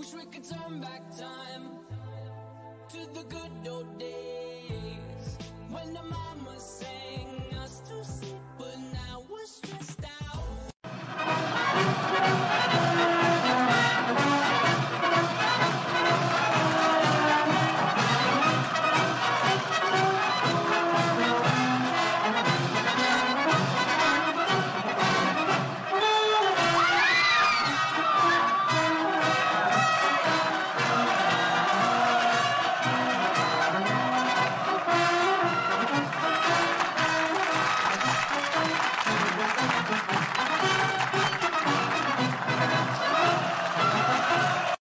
wish we could turn back time to the good old days when the mama sang us to sleep, but now we're stressed out.